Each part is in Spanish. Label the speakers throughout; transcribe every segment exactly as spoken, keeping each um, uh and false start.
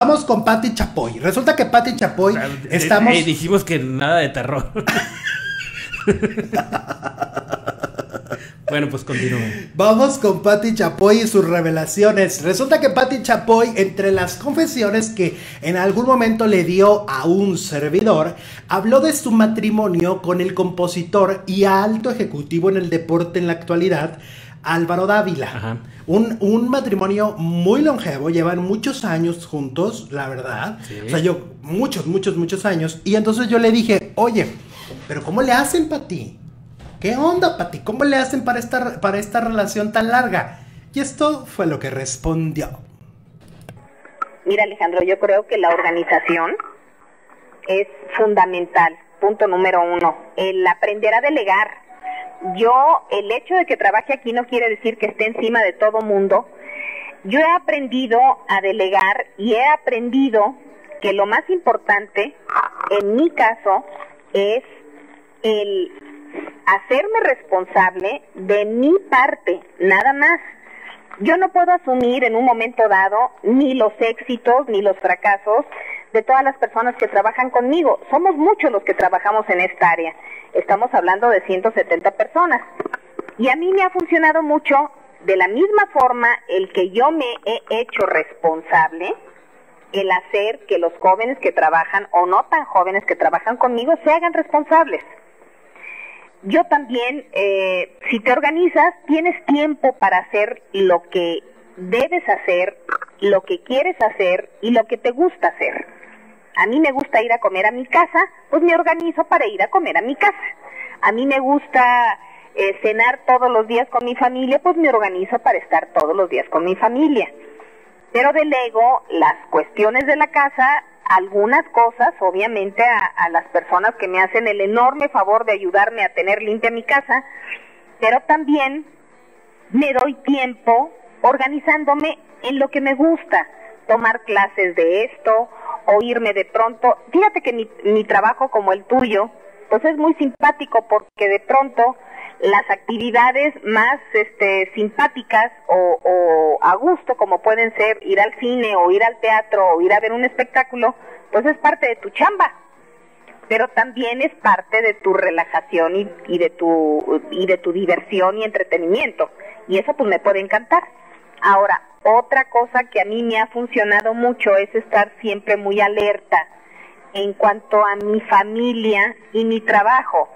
Speaker 1: Vamos con Pati Chapoy. Resulta que Pati Chapoy estamos...
Speaker 2: Eh, dijimos que nada de terror. Bueno, pues continúe.
Speaker 1: Vamos con Pati Chapoy y sus revelaciones. Resulta que Pati Chapoy, entre las confesiones que en algún momento le dio a un servidor, habló de su matrimonio con el compositor y alto ejecutivo en el deporte en la actualidad, Álvaro Dávila. Ajá. Un, un matrimonio muy longevo, llevan muchos años juntos, la verdad. Sí. O sea, yo, muchos, muchos, muchos años. Y entonces yo le dije, oye, ¿pero cómo le hacen, Pati? ¿Qué onda, Pati? ¿Cómo le hacen para esta, para esta relación tan larga? Y esto fue lo que respondió.
Speaker 3: Mira, Alejandro, yo creo que la organización es fundamental. Punto número uno, el aprender a delegar. Yo, el hecho de que trabaje aquí no quiere decir que esté encima de todo mundo. Yo he aprendido a delegar y he aprendido que lo más importante, en mi caso, es el hacerme responsable de mi parte, nada más. Yo no puedo asumir en un momento dado ni los éxitos ni los fracasos de todas las personas que trabajan conmigo. Somos muchos los que trabajamos en esta área. Estamos hablando de ciento setenta personas. Y a mí me ha funcionado mucho, de la misma forma, el que yo me he hecho responsable, el hacer que los jóvenes que trabajan, o no tan jóvenes que trabajan conmigo, se hagan responsables. Yo también, eh, si te organizas, tienes tiempo para hacer lo que debes hacer, lo que quieres hacer y lo que te gusta hacer. A mí me gusta ir a comer a mi casa, pues me organizo para ir a comer a mi casa. A mí me gusta eh, cenar todos los días con mi familia, pues me organizo para estar todos los días con mi familia. Pero delego las cuestiones de la casa, algunas cosas, obviamente, a, a las personas que me hacen el enorme favor de ayudarme a tener limpia mi casa, pero también me doy tiempo organizándome en lo que me gusta, tomar clases de esto, o irme de pronto. Fíjate que mi, mi trabajo, como el tuyo, pues es muy simpático, porque de pronto las actividades más este, simpáticas o, o a gusto, como pueden ser ir al cine o ir al teatro o ir a ver un espectáculo, pues es parte de tu chamba, pero también es parte de tu relajación y, y de tu y de tu diversión y entretenimiento, y eso pues me puede encantar. Ahora, otra cosa que a mí me ha funcionado mucho es estar siempre muy alerta en cuanto a mi familia y mi trabajo.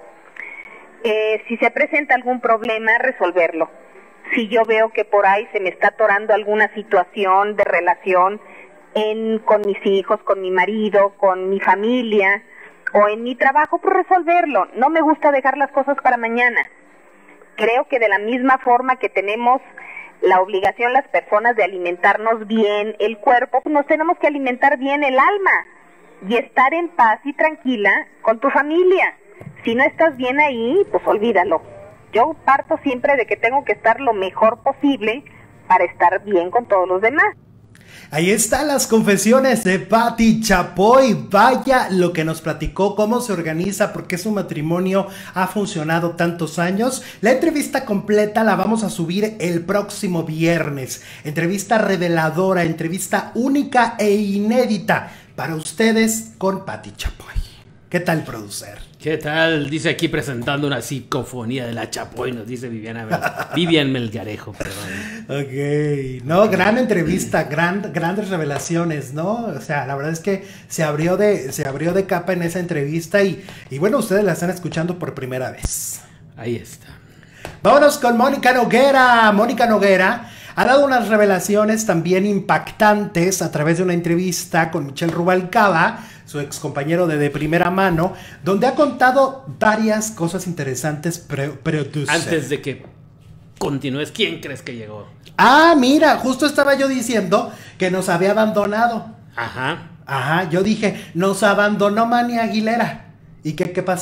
Speaker 3: Eh, si se presenta algún problema, resolverlo. Si yo veo que por ahí se me está atorando alguna situación de relación en, con mis hijos, con mi marido, con mi familia o en mi trabajo, pues resolverlo. No me gusta dejar las cosas para mañana. Creo que de la misma forma que tenemos la obligación las personas de alimentarnos bien el cuerpo, pues nos tenemos que alimentar bien el alma y estar en paz y tranquila con tu familia. Si no estás bien ahí, pues olvídalo. Yo parto siempre de que tengo que estar lo mejor posible para estar bien con todos los demás.
Speaker 1: Ahí están las confesiones de Pati Chapoy. Vaya lo que nos platicó, cómo se organiza, por qué su matrimonio ha funcionado tantos años. La entrevista completa la vamos a subir el próximo viernes. Entrevista reveladora, entrevista única e inédita para ustedes con Pati Chapoy. ¿Qué tal, producer?
Speaker 2: ¿Qué tal? Dice aquí presentando una psicofonía de la Chapoy, nos dice Viviana Vivian Melgarejo, perdón.
Speaker 1: Ok, no, gran entrevista, gran, grandes revelaciones, ¿no? O sea, la verdad es que se abrió de, se abrió de capa en esa entrevista y, y bueno, ustedes la están escuchando por primera vez.
Speaker 2: Ahí está.
Speaker 1: Vámonos con Mónica Noguera. Mónica Noguera ha dado unas revelaciones también impactantes a través de una entrevista con Michelle Rubalcaba, su ex compañero de, de primera mano, donde ha contado varias cosas interesantes. Pre producer.
Speaker 2: Antes de que continúes, ¿quién crees que llegó?
Speaker 1: Ah, mira, justo estaba yo diciendo que nos había abandonado.
Speaker 2: Ajá.
Speaker 1: Ajá, yo dije, nos abandonó Manny Aguilera. ¿Y qué, qué pasó?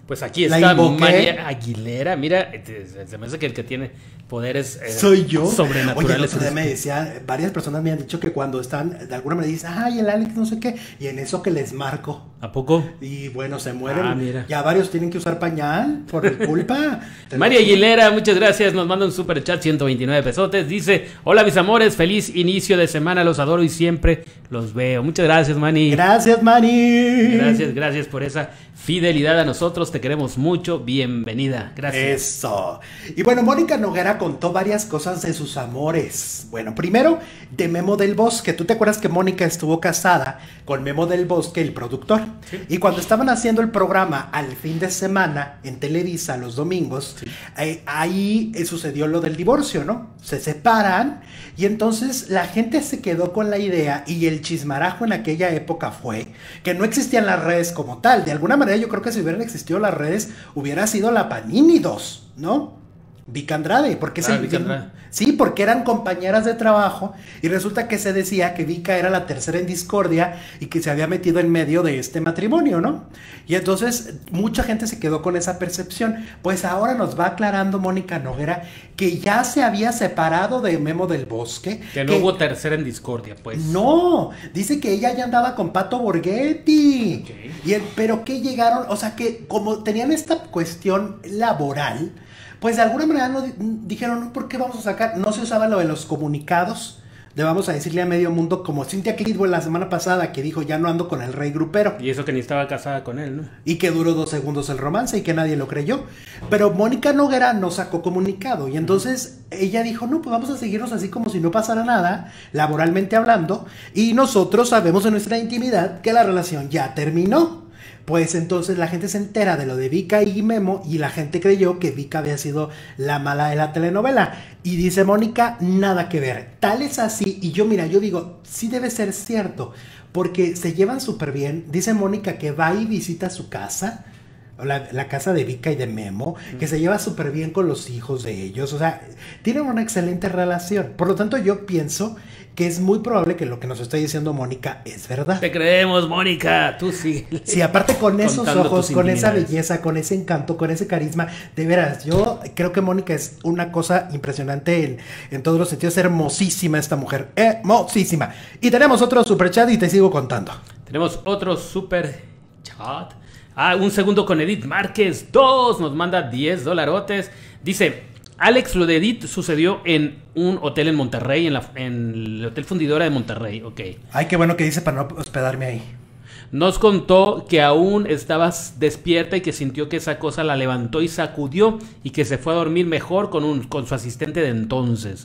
Speaker 2: Pues aquí
Speaker 1: La
Speaker 2: está
Speaker 1: invoqué.
Speaker 2: María Aguilera. Mira, se me hace que el que tiene poderes eh,
Speaker 1: Soy yo.
Speaker 2: sobrenaturales.
Speaker 1: Oye, el otro día me decía, varias personas me han dicho que cuando están, de alguna manera dicen, ay, el Alex no sé qué, y en eso que les marco.
Speaker 2: ¿A poco?
Speaker 1: Y bueno, se mueren.
Speaker 2: Ah, mira.
Speaker 1: Ya varios tienen que usar pañal por mi culpa.
Speaker 2: María Aguilera, muchas gracias. Nos manda un super chat, ciento veintinueve pesotes. Dice: hola, mis amores, feliz inicio de semana. Los adoro y siempre los veo. Muchas gracias, Mani.
Speaker 1: Gracias, Mani.
Speaker 2: Gracias, gracias por esa fidelidad a nosotros. Te queremos mucho. Bienvenida. Gracias.
Speaker 1: Eso. Y bueno, Mónica Noguera contó varias cosas de sus amores. Bueno, primero, de Memo del Bosque. ¿Tú te acuerdas que Mónica estuvo casada con Memo del Bosque, el productor?
Speaker 2: Sí.
Speaker 1: Y cuando estaban haciendo el programa al fin de semana en Televisa los domingos, sí. eh, ahí eh, sucedió lo del divorcio, ¿no? Se separan y entonces la gente se quedó con la idea, y el chismarajo en aquella época fue que no existían las redes como tal. De alguna manera yo creo que si hubieran existido las redes hubiera sido la Panini dos, ¿no? Vika Andrade, porque
Speaker 2: ah,
Speaker 1: es el
Speaker 2: Vika Andrade.
Speaker 1: Sí, porque eran compañeras de trabajo y resulta que se decía que Vika era la tercera en discordia y que se había metido en medio de este matrimonio, ¿no? Y entonces mucha gente se quedó con esa percepción. Pues ahora nos va aclarando Mónica Noguera que ya se había separado de Memo del Bosque.
Speaker 2: Que no que, hubo tercera en discordia, pues.
Speaker 1: No, dice que ella ya andaba con Pato Borghetti.
Speaker 2: Okay.
Speaker 1: Y el, pero que llegaron, o sea que como tenían esta cuestión laboral, pues de alguna manera no dijeron, no, ¿por qué vamos a sacar? No se usaba lo de los comunicados, de vamos a decirle a medio mundo, como Cynthia Kidwell la semana pasada, que dijo, ya no ando con el rey grupero.
Speaker 2: Y eso que ni estaba casada con él, ¿no?
Speaker 1: Y que duró dos segundos el romance y que nadie lo creyó. Pero Mónica Noguera no sacó comunicado. Y entonces ella dijo, no, pues vamos a seguirnos así como si no pasara nada, laboralmente hablando. Y nosotros sabemos en nuestra intimidad que la relación ya terminó. Pues entonces la gente se entera de lo de Vika y Memo y la gente creyó que Vika había sido la mala de la telenovela. Y dice Mónica, nada que ver. Tal es así. Y yo, mira, yo digo, sí debe ser cierto, porque se llevan súper bien. Dice Mónica que va y visita su casa, la, la casa de Vika y de Memo, que se lleva súper bien con los hijos de ellos. O sea, tienen una excelente relación. Por lo tanto, yo pienso que es muy probable que lo que nos está diciendo Mónica es verdad.
Speaker 2: Te creemos, Mónica, tú sí.
Speaker 1: Sí, aparte con esos ojos, con esa belleza, con ese encanto, con ese carisma, de veras, yo creo que Mónica es una cosa impresionante en, en todos los sentidos. Es hermosísima esta mujer, hermosísima. Y tenemos otro super chat y te sigo contando.
Speaker 2: Tenemos otro super chat. Ah, un segundo con Edith Márquez, dos, nos manda diez dolarotes. Dice: Alex, lo de Edith sucedió en un hotel en Monterrey, en, la, en el Hotel Fundidora de Monterrey, ok.
Speaker 1: Ay, qué bueno que dice para no hospedarme ahí.
Speaker 2: Nos contó que aún estabas despierta y que sintió que esa cosa la levantó y sacudió y que se fue a dormir mejor con, un, con su asistente de entonces.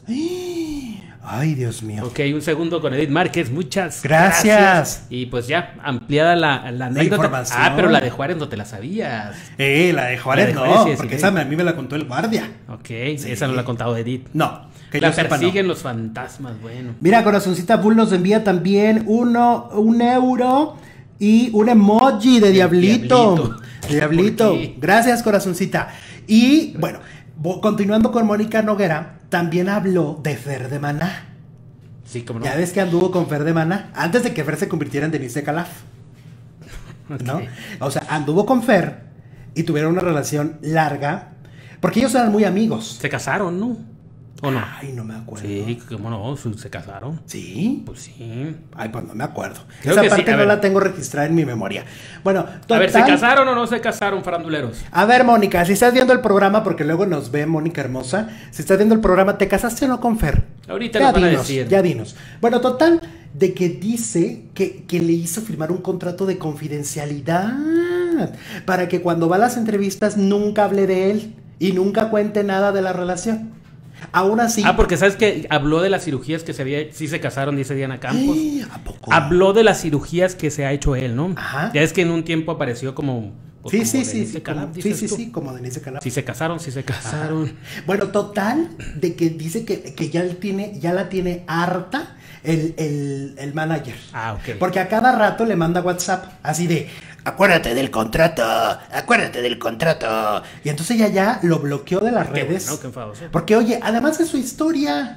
Speaker 1: Ay, Dios mío.
Speaker 2: Ok, un segundo con Edith Márquez, muchas
Speaker 1: gracias.
Speaker 2: gracias. Y pues ya, ampliada la, la anécdota.
Speaker 1: La información.
Speaker 2: Ah, pero la de Juárez no te la sabías.
Speaker 1: Eh, la de Juárez, la de Juárez no, sí, porque sí, esa sí. a mí me la contó el guardia.
Speaker 2: Ok, sí. Esa no la ha contado Edith.
Speaker 1: No.
Speaker 2: Que la persiguen sepa, no. Los fantasmas, bueno.
Speaker 1: Mira, Corazoncita Bull nos envía también uno, un euro y un emoji de diablito. Diablito. De diablito. Gracias, Corazoncita. Y bueno, continuando con Mónica Noguera, también habló de Fer de Maná.
Speaker 2: Sí, como no.
Speaker 1: Ya ves que anduvo con Fer de Maná antes de que Fer se convirtiera en Denise de Calaf. Okay. ¿No? O sea, anduvo con Fer y tuvieron una relación larga porque ellos eran muy amigos.
Speaker 2: Se casaron, ¿no? ¿O no?
Speaker 1: Ay, no me acuerdo.
Speaker 2: Sí, ¿cómo no? ¿Se casaron?
Speaker 1: ¿Sí?
Speaker 2: Pues sí.
Speaker 1: Ay, pues no me acuerdo.
Speaker 2: Creo
Speaker 1: Esa
Speaker 2: que
Speaker 1: parte
Speaker 2: sí.
Speaker 1: no
Speaker 2: ver.
Speaker 1: la tengo registrada en mi memoria. Bueno,
Speaker 2: total... A ver, ¿se casaron o no se casaron, faranduleros?
Speaker 1: A ver, Mónica, si estás viendo el programa, porque luego nos ve Mónica hermosa, si estás viendo el programa, ¿te casaste o no con Fer?
Speaker 2: Ahorita
Speaker 1: ya
Speaker 2: nos van
Speaker 1: dinos,
Speaker 2: a decir.
Speaker 1: Ya dinos. Bueno, total, de que dice que, que le hizo firmar un contrato de confidencialidad para que cuando va a las entrevistas nunca hable de él y nunca cuente nada de la relación. Aún así.
Speaker 2: Ah, porque sabes que habló de las cirugías que se había, sí se casaron, dice Diana Campos.
Speaker 1: ¿A poco?
Speaker 2: Habló de las cirugías que se ha hecho él, ¿no?
Speaker 1: Ajá.
Speaker 2: Ya es que en un tiempo apareció como. Pues,
Speaker 1: sí,
Speaker 2: como
Speaker 1: sí, sí,
Speaker 2: Denise
Speaker 1: sí,
Speaker 2: Calaf,
Speaker 1: como, sí, sí, sí, como Denise Calaf.
Speaker 2: Sí se casaron, sí se casaron.
Speaker 1: Ajá. Bueno, total, de que dice que, que ya él tiene, ya la tiene harta el, el, el manager.
Speaker 2: Ah, ok.
Speaker 1: Porque a cada rato le manda WhatsApp, así de, acuérdate del contrato, acuérdate del contrato. Y entonces ella ya lo bloqueó de las
Speaker 2: Qué
Speaker 1: redes.
Speaker 2: bueno, qué enfadoso.
Speaker 1: Porque, oye, además de su historia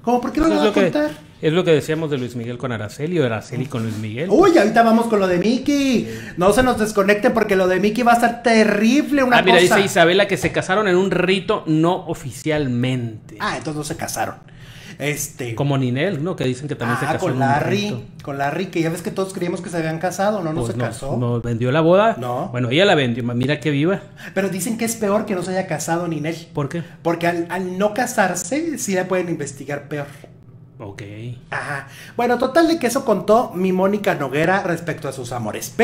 Speaker 1: ¿Cómo? ¿Por qué no
Speaker 2: Eso
Speaker 1: lo va
Speaker 2: es
Speaker 1: a
Speaker 2: lo que
Speaker 1: contar?
Speaker 2: Es lo que decíamos de Luis Miguel con Araceli o Araceli con Luis Miguel.
Speaker 1: Uy, ahorita vamos con lo de Miki. No se nos desconecten porque lo de Miki va a estar terrible. Una
Speaker 2: ah, mira,
Speaker 1: cosa.
Speaker 2: dice Isabela que se casaron en un rito no oficialmente.
Speaker 1: Ah, entonces no se casaron. Este.
Speaker 2: Como Ninel, ¿no? Que dicen que también
Speaker 1: ah,
Speaker 2: se casó
Speaker 1: con
Speaker 2: en un
Speaker 1: Larry.
Speaker 2: rito.
Speaker 1: Con Larry, que ya ves que todos creíamos que se habían casado, ¿no? No
Speaker 2: Pues
Speaker 1: se
Speaker 2: no,
Speaker 1: casó.
Speaker 2: no vendió la boda.
Speaker 1: No.
Speaker 2: Bueno, ella la vendió. Mira qué viva.
Speaker 1: Pero dicen que es peor que no se haya casado Ninel.
Speaker 2: ¿Por qué?
Speaker 1: Porque al, al no casarse, sí la pueden investigar peor.
Speaker 2: Ok.
Speaker 1: Ajá. Bueno, total de que eso contó mi Mónica Noguera respecto a sus amores.